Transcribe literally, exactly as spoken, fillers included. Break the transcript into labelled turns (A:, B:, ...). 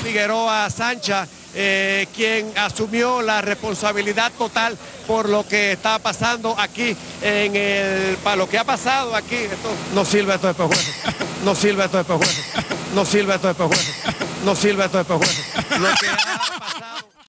A: Figueroa Sancha, eh, quien asumió la responsabilidad total por lo que está pasando aquí, en el, para lo que ha pasado aquí. Esto no sirve, esto de pejuelo, no sirve esto de pejuelo, no sirve esto de pejuelo, no sirve esto de pejuelo. Lo que ha pasado